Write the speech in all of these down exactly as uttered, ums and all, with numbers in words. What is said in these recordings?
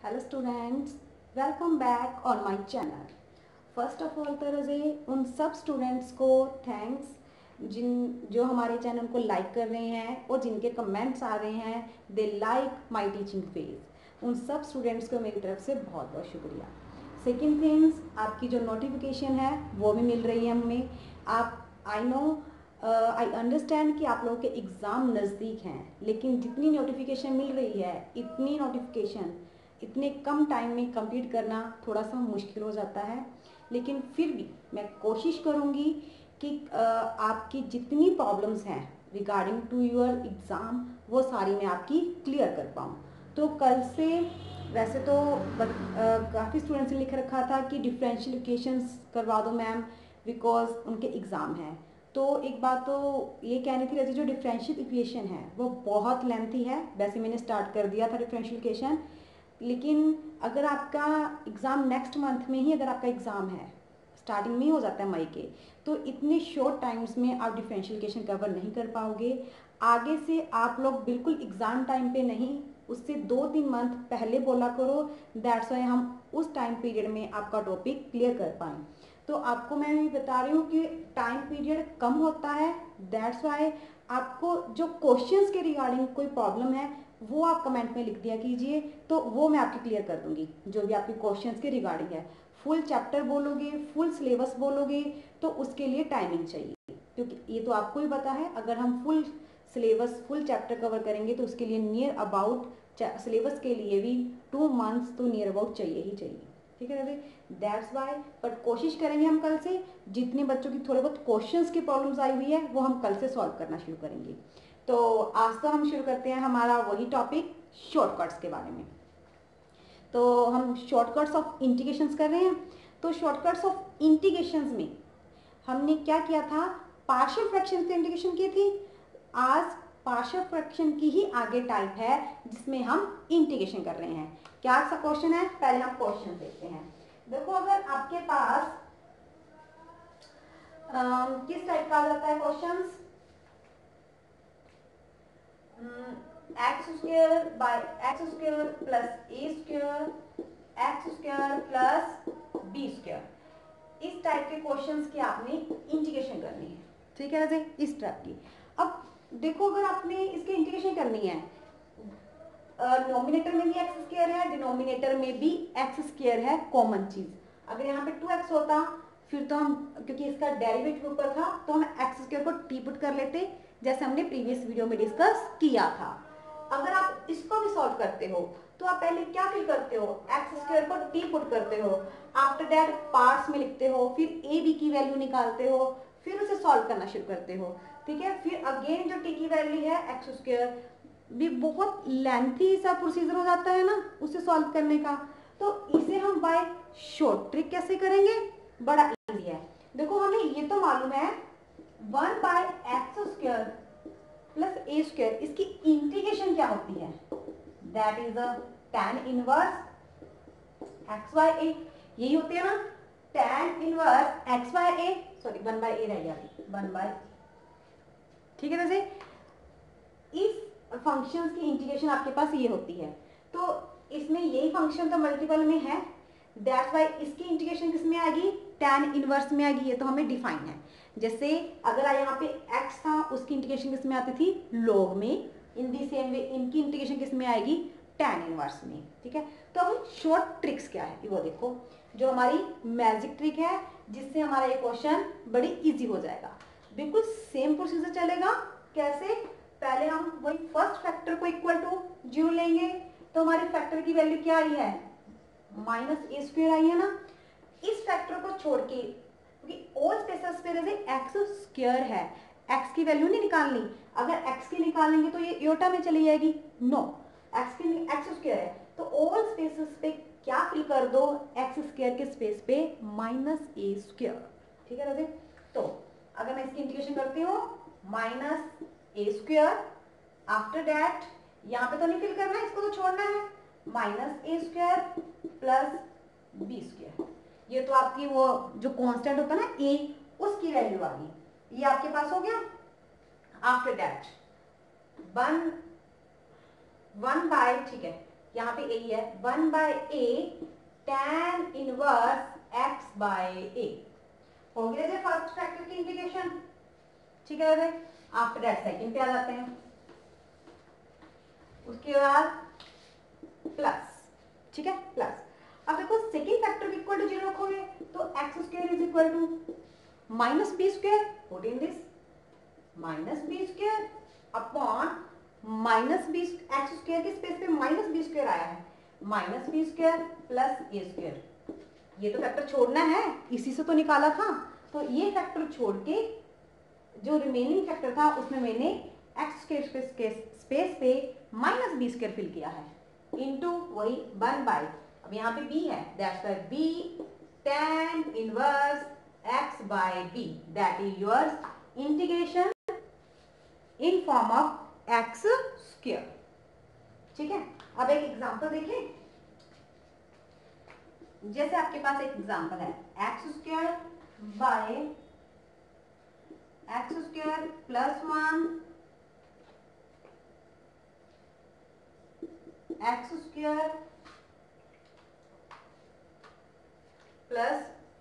Hello students, welcome back on my channel. First of all तो रजे उन सब स्टूडेंट्स को थैंक्स जिन जो हमारे चैनल को लाइक कर रहे हैं और जिनके कमेंट्स आ रहे हैं they like my teaching phase. उन सब स्टूडेंट्स को मेरी तरफ से बहुत बहुत शुक्रिया। सेकेंड थिंग्स, आपकी जो नोटिफिकेशन है वो भी मिल रही है हमें। आप आई नो आई अंडरस्टैंड कि आप लोगों के एग्ज़ाम नज़दीक हैं, लेकिन जितनी नोटिफिकेशन मिल रही है इतनी नोटिफिकेशन इतने कम टाइम में कंप्लीट करना थोड़ा सा मुश्किल हो जाता है। लेकिन फिर भी मैं कोशिश करूँगी कि uh, आपकी जितनी प्रॉब्लम्स हैं रिगार्डिंग टू योर एग्ज़ाम वो सारी मैं आपकी क्लियर कर पाऊँ। तो कल से वैसे तो uh, काफ़ी स्टूडेंट्स ने लिख रखा था कि डिफरेंशियल इक्वेशंस करवा दो मैम बिकॉज उनके एग्ज़ाम हैं। तो एक बात तो ये कहनी थी, वैसे जो डिफरेंशियल इक्वेशन है वो बहुत लेंथी है। वैसे मैंने स्टार्ट कर दिया था डिफरेंशियल इक्वेशन, लेकिन अगर आपका एग्ज़ाम नेक्स्ट मंथ में ही अगर आपका एग्ज़ाम है, स्टार्टिंग में ही हो जाता है मई के, तो इतने शॉर्ट टाइम्स में आप डिफरेंशियल इक्वेशन कवर नहीं कर पाओगे। आगे से आप लोग बिल्कुल एग्ज़ाम टाइम पे नहीं, उससे दो तीन मंथ पहले बोला करो, दैट्स वाई हम उस टाइम पीरियड में आपका टॉपिक क्लियर कर पाएँ। तो आपको मैं भी बता रही हूँ कि टाइम पीरियड कम होता है, दैट्स वाई आपको जो क्वेश्चंस के रिगार्डिंग कोई प्रॉब्लम है वो आप कमेंट में लिख दिया कीजिए, तो वो मैं आपकी क्लियर कर दूंगी जो भी आपके क्वेश्चंस के रिगार्डिंग है। फुल चैप्टर बोलोगे, फुल सिलेबस बोलोगे तो उसके लिए टाइमिंग चाहिए, क्योंकि ये तो आपको ही पता है अगर हम full syllabus full chapter cover करेंगे तो उसके लिए नियर अबाउट सिलेबस के लिए भी टू मंथ्स तो नियर अबाउट चाहिए ही चाहिए। ठीक है रवि, दैट्स वाई बट कोशिश करेंगे हम कल से जितने बच्चों की थोड़े बहुत क्वेश्चंस की प्रॉब्लम्स आई हुई है वो हम कल से सॉल्व करना शुरू करेंगे। तो आज तो हम शुरू करते हैं हमारा वही टॉपिक शॉर्टकट्स के बारे में। तो हम शॉर्टकट्स ऑफ इंटीग्रेशंस कर रहे हैं। तो शॉर्टकट्स ऑफ इंटीग्रेशंस में हमने क्या किया था, पार्शियल फ्रैक्शन से इंटीग्रेशन की थी। आज पार्शियल फ्रैक्शन की ही आगे टाइप है जिसमें हम इंटीग्रेशन कर रहे हैं। क्या सा क्वेश्चन है, पहले हम क्वेश्चन देखते हैं। देखो अगर आपके पास आ, किस टाइप का आ जाता है question, x square by x square plus a square x square plus b square, इस टाइप के क्वेश्चंस की आपने इंटीग्रेशन करनी है। ठीक है जी, इस टाइप की। अब देखो अगर आपने इसकी इंटीग्रेशन करनी है, नोमिनेटर में भी एक्स स्क्वायर है, डिनोमिनेटर में भी एक्स स्क्वायर है, कॉमन चीज। अगर यहाँ पे टू एक्स होता फिर तो हम, क्योंकि इसका डेरिवेटिव ऊपर था तो हम एक्स स्क्वायर को टी पुट कर लेते जैसे हमने प्रीवियस वीडियो में डिस्कस किया था। अगर आप इसको भी सॉल्व करते हो तो आप पहले क्या फिल करते हो, एक्स स्क्वायर को टी पुट करते हो, आफ्टर दैट पार्ट्स में लिखते हो, फिर ए बी की वैल्यू निकालते हो, फिर उसे सॉल्व करना शुरू करते हो। ठीक है, फिर अगेन जो टी की वैल्यू है एक्स स्क्वायर, भी बहुत लेंथी सा प्रोसीजर हो जाता है ना उसे सॉल्व करने का। तो इसे हम बाय शॉर्ट ट्रिक कैसे करेंगे, बड़ा इजी है। देखो हमें ये तो मालूम है one by x square plus a square, इसकी इंटीग्रेशन क्या होती है, that is a tan inverse x by a, यही होती है ना tan inverse x by a, sorry one by a रह गया, वन बाय, ठीक है। वैसे इस फंक्शंस की इंटीग्रेशन आपके पास ये होती है, तो इसमें यही फंक्शन तो मल्टीपल में है, दैट्स वाई इसकी इंटीग्रेशन किस में आएगी, tan इनवर्स में आएगी। ये तो हमें डिफाइन है। जैसे अगर यहाँ पे x था उसकी इंटीग्रेशन किस में आती थी, log में, इन दी सेम वे इनकी इंटीग्रेशन किस में आएगी, tan इनवर्स में। ठीक है, तो अब शॉर्ट ट्रिक्स क्या है वो देखो, जो हमारी मैजिक ट्रिक है जिससे हमारा ये क्वेश्चन बड़ी इजी हो जाएगा। बिल्कुल सेम प्रोसीजर चलेगा। कैसे, पहले हम वही फर्स्ट फैक्टर को इक्वल टू जीरो लेंगे, तो हमारे फैक्टर की वैल्यू क्या आई है, माइनस ए स्क्वायर आई है ना। इस फैक्टर को छोड़ के, क्योंकि ऑल स्पेसेस पे जैसे एक्स स्क्वायर है, एक्स की वैल्यू नहीं निकालनी, अगर एक्स की निकालेंगे तो ये योटा में चली जाएगी, नो, एक्स की एक्स स्क्वायर है तो ऑल स्पेसेस पे क्या फिल कर दो, एक्स स्क्वायर के स्पेस पे माइनस ए स्क्वायर। ठीक है राजे, तो अगर मैं इसकी इंटीग्रेशन करती हूँ minus a square, after that यहाँ पे तो नहीं फिल करना है, इसको तो छोड़ना है, minus a square plus b square, ये तो आपकी वो जो कांस्टेंट होता है ना ए, उसकी वैल्यू आ गई, ये आपके पास हो गया। After that one one by, ठीक है, यहाँ पे ए है, one by a tan inverse x by a हो गया जैसे फर्स्ट फैक्टर की इंटीग्रेशन। ठीक है वैसे आफ्टर दैट सेकंड पे आ जाते हैं, उसके बाद प्लस, ठीक है प्लस। अब देखो सेकेंड फैक्टर को इक्वल टू जीरो रखोगे तो x square is equal to minus b square, put in this minus b square upon minus b, x square के स्पेस पे माइनस बी स्क्वायर आया है, minus b square plus a square. ये तो factor छोड़ना है, इसी से तो निकाला था, तो ये फैक्टर छोड़ के जो रिमेनिंग फैक्टर था उसमें मैंने एक्स स्क्वायर के स्पेस पे माइनस बी स्क्वायर फिल किया है इनटू वही वन बाय, अब यहाँ पे b है, that's why b tan inverse x by b, that is your integration in form of x square. ठीक है, अब एक एग्जांपल देखें। जैसे आपके पास एक एग्जांपल है x square by x square plus one x square plus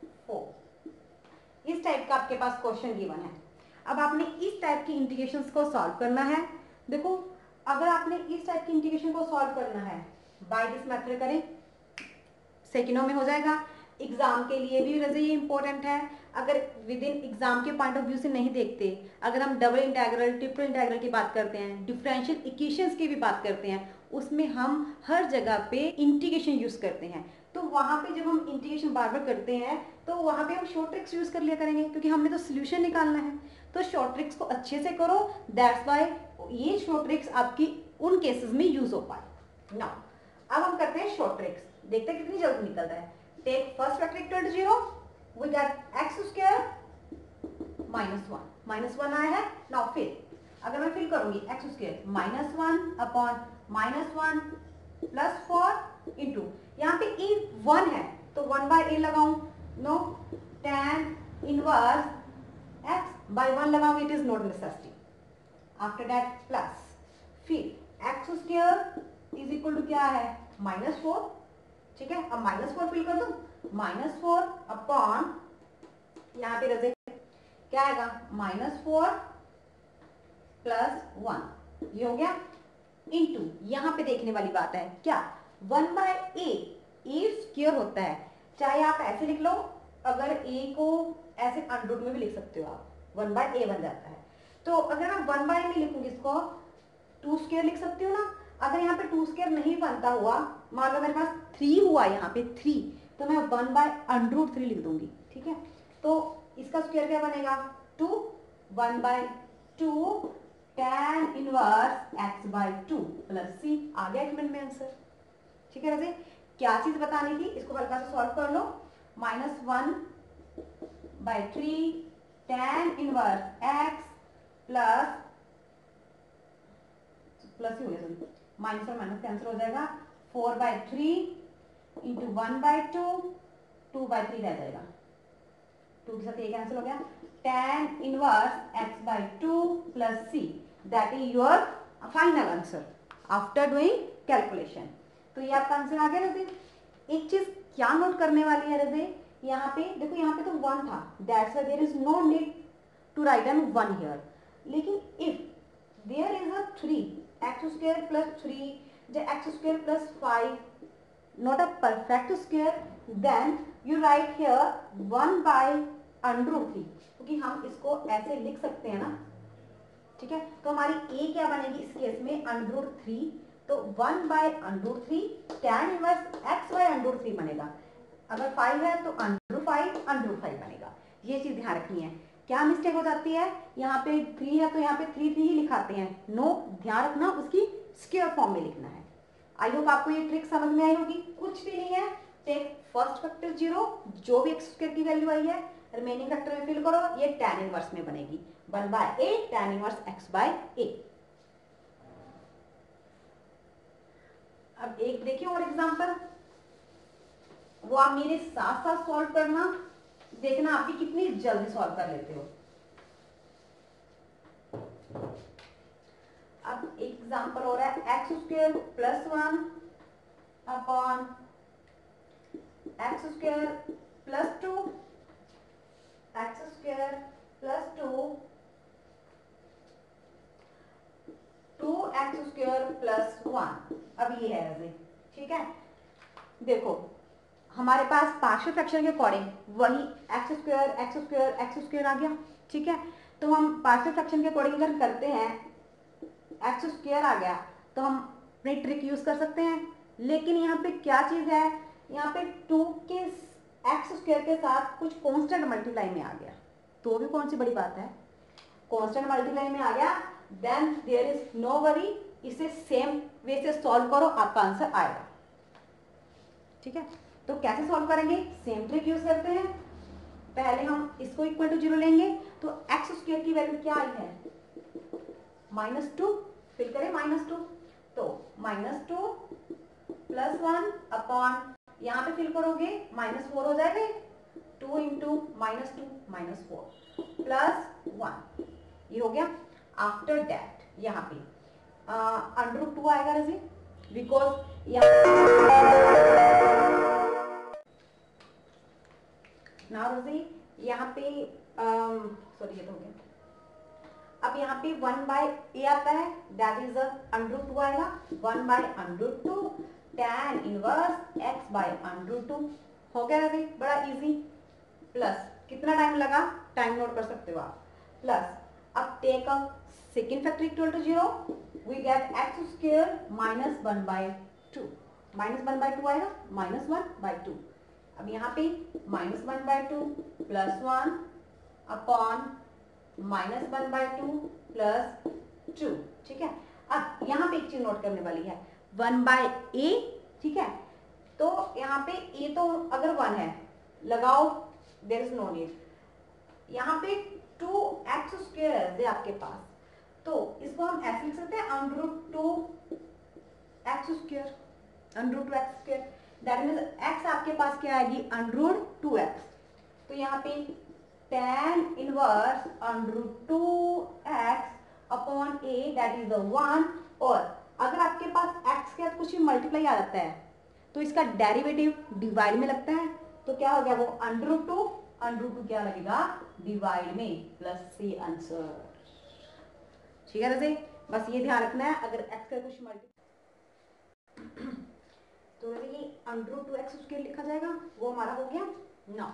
four, इस टाइप का आपके पास क्वेश्चन गिवन है। अब आपने इस टाइप की इंटीग्रेशंस को सॉल्व करना है। देखो अगर आपने इस टाइप की इंटीग्रेशन को सॉल्व करना है बाय दिस मेथड करें, सेकेंडों में हो जाएगा। एग्जाम के लिए भी वैसे ये इंपॉर्टेंट है, अगर विद इन एग्जाम के पॉइंट ऑफ व्यू से नहीं देखते, अगर हम डबल इंटीग्रल ट्रिपल इंटीग्रल की बात करते हैं, डिफरेंशियल इक्वेशंस की भी बात करते हैं, उसमें हम हर जगह पे इंटीग्रेशन यूज करते हैं। तो वहां पे जब हम इंटीग्रेशन बार बार करते हैं तो वहां पे हम शॉर्ट ट्रिक्स यूज कर लिया करेंगे, क्योंकि हमें तो सोल्यूशन निकालना है। तो शॉर्ट ट्रिक्स को अच्छे से करो, दैट्स वाई ये शॉर्ट ट्रिक्स आपकी उन केसेस में यूज हो पाए। नाउ अब हम करते हैं शॉर्ट ट्रिक्स, देखते हैं कितनी जल्दी निकलता है। Take first factor equal to zero, we get x square minus one, minus one आया है। नाउ फिर अगर मैं फिल करूंगी x square minus one upon minus one plus four into, यहाँ पे ए वन है तो वन बाय ए लगाऊं, no tan inverse x by one लगाऊंगी, it is not necessity. After that plus, फिर x square is equal to क्या है minus four, ठीक है। अब माइनस फोर फिल कर दो, माइनस फोर अपॉन यहाँ पे रजे क्या आएगा माइनस फोर प्लस वन, ये हो गया इंटू, यहाँ पे देखने वाली बात है क्या one by a, a square होता है, चाहे आप ऐसे लिख लो, अगर ए को ऐसे अंडर में भी लिख सकते हो आप, वन बाय ए बन जाता है। तो अगर मैं वन बाय में लिखूंगी इसको टू स्क्वायर लिख सकती हो ना। अगर यहाँ पे टू स्क्वायर नहीं बनता हुआ, मान लो मेरे पास थ्री हुआ यहाँ पे थ्री, तो मैं one by under root three लिख दूंगी, ठीक है। तो इसका स्क्वायर क्या बनेगा two, one by two tan inverse x by two plus c, आ गया एक मिनट में आंसर। ठीक है वैसे क्या चीज बतानी थी, इसको हल्का सा सॉल्व कर लो। Minus one by three tan inverse x plus plus ही हो गया, माइनस और माइनस कैंसिल हो जाएगा, four by three into one by two, two by three रह जाएगा, टू के साथ ये कैंसिल हो गया, tan inverse x by two plus c, that is your final answer after doing calculation. तो ये आपका आंसर आ गया रजे। एक चीज क्या नोट करने वाली है रजे, यहाँ पे देखो, यहाँ पे तो वन था, that's why there is no need to write an one here. लेकिन if there is a three, x square plus three, x square plus five, not a perfect square, then you write here one by under root three, क्योंकि हम इसको ऐसे लिख सकते हैं ना, ठीक है। तो हमारी a क्या बनेगी इस केस में under root थ्री, तो one by under root three tan inverse x by under root three बनेगा। अगर फाइव है तो under root five under root five बनेगा। ये चीज ध्यान रखनी है। क्या मिस्टेक हो जाती है, यहाँ पे थ्री है तो यहाँ पे थ्री थ्री ही लिखाते हैं, नो, ध्यान रखना उसकी स्क्वायर फॉर्म में लिखना है। आई होप आपको ये ट्रिक समझ में आई होगी। कुछ भी नहीं है, टेक फर्स्ट फैक्टर जीरो, जो भी एक्स स्क्वायर की वैल्यू आई है रिमेनिंग फैक्टर में फिल करो, ये tan इनवर्स में बनेगी, one by a tan inverse x by a. अब एक देखिए और एग्जांपल, वो आप मेरे साथ साथ सॉल्व करना, देखना आपकी कितनी जल्दी सॉल्व कर लेते हो। अब एक एग्जांपल हो रहा है x square plus one upon x square plus two x square plus two two x square plus one. अब ये है ऐसे, ठीक है। देखो हमारे पास पार्शियल फ्रैक्शन के अकॉर्डिंग वही x square x square x square आ गया, ठीक है। तो हम पार्शियल फ्रैक्शन के अकॉर्डिंग अगर करते हैं, एक्स स्क्वायर आ गया तो हम अपनी ट्रिक यूज कर सकते हैं। लेकिन यहाँ पे क्या चीज है, यहाँ पे टू के एक्स स्क्वायर के साथ कुछ कांस्टेंट मल्टीप्लाई में आ गया, तो भी कौन सी बड़ी बात है, कांस्टेंट मल्टीप्लाई में आ गया, then there is no worry, इसे सेम वे से सॉल्व करो, आपका आंसर आएगा, ठीक है। तो कैसे सॉल्व करेंगे, सेम ट्रिक यूज करते हैं। पहले हम इसको इक्वल टू जीरो लेंगे, तो एक्स स्क्वायर की वैल्यू क्या आई है, माइनस टू, फिल करें माइनस टू, तो minus two plus one upon, यहाँ पे फिल करोगे माइनस फोर हो जाएगा, two into minus two minus four plus one, ये हो गया। आफ्टर दैट यहाँ पे अंडर रूट टू आएगा रजी, बिकॉज नाउ रजी यहाँ पे सॉरी ये तो हो गया। अब यहाँ पे वन बाय ए आता है, that is under root two आएगा, one by under root two tan inverse x by under root two, हो गया रजी, बड़ा इजी। प्लस कितना टाइम लगा, टाइम नोट कर सकते हो आप, प्लस अब take a second factor equal to zero, we get x square minus one by two, minus one by two आएगा, माइनस वन बाय टू। अब यहाँ पे minus one by two plus one upon minus one by two plus two, ठीक है। अब यहाँ पे एक चीज नोट करने वाली है, वन बाय ए, ठीक है। तो यहाँ पे ए तो अगर वन है लगाओ, देयर इज नो नीड, यहाँ पे टू एक्स स्क्वायर है आपके पास, तो इसको हम ऐसे लिख सकते हैं under root two x square, under root two x square, that means x आपके पास क्या आएगी, अंडर रूट टू एक्स। तो यहाँ पे tan inverse under root two x upon a, that is the one. और अगर आपके पास x के साथ कुछ भी मल्टीप्लाई आ जाता है तो इसका डेरिवेटिव डिवाइड में लगता है, तो क्या हो गया वो under root two, under root two क्या लगेगा डिवाइड में, प्लस सी आंसर, ठीक है। वैसे बस ये ध्यान रखना है, अगर x का कुछ मल्टीप्लाई तो वैसे ये under root two x square लिखा जाएगा, वो हमारा हो गया नौ।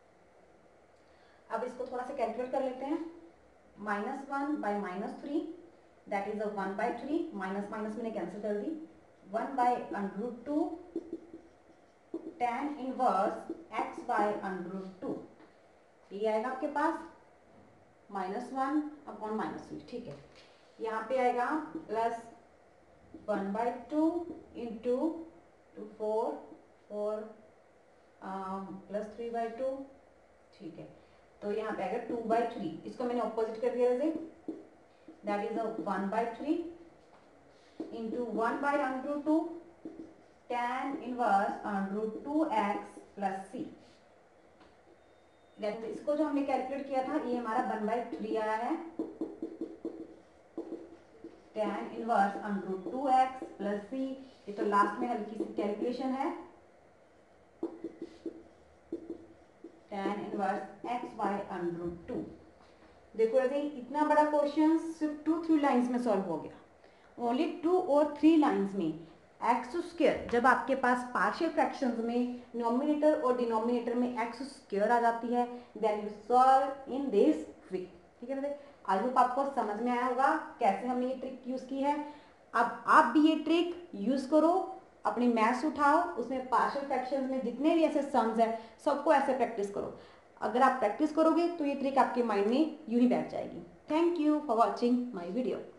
अब इसको थोड़ा सा कैलकुलेट कर लेते हैं, minus one by minus three, that is one by three, minus minus मैंने कैंसिल कर दी, one by under root two tan inverse x by under root two, ये आएगा आपके पास minus one upon minus three, ठीक है। यहाँ पे आएगा plus one by two into two four four plus three by two, ठीक है। तो यहाँ पे आएगा टू बाई थ्री, इसको मैंने ऑपोजिट कर दिया जैसे, that is one by three into one by under root two tan inverse under root two x plus c. इसको जो हमने कैलकुलेट किया था ये हमारा वन बाई थ्री आया है, tan inverse under root two x plus c, ये तो लास्ट में हल्की सी कैलकुलेशन है, tan inverse x by under root two. देखो ऐसे इतना बड़ा क्वेश्चन सिर्फ टू थ्री लाइंस में सॉल्व हो गया, ओनली टू और थ्री लाइंस में। एक्स स्क्वायर जब आपके पास पार्शियल फ्रैक्शंस में नोमिनेटर और डिनोमिनेटर में एक्स स्क्वायर आ जाती है, then you solve in this way, ठीक है। आई होप आपको समझ में आया होगा कैसे हमने ये ट्रिक यूज की है। अब आप भी ये ट्रिक यूज करो, अपनी मैथ्स उठाओ, उसमें पार्शियल फ्रैक्शंस में जितने भी ऐसे सम्स है सबको ऐसे प्रैक्टिस करो। अगर आप प्रैक्टिस करोगे तो ये ट्रिक आपके माइंड में यूं ही बैठ जाएगी। Thank you for watching my video.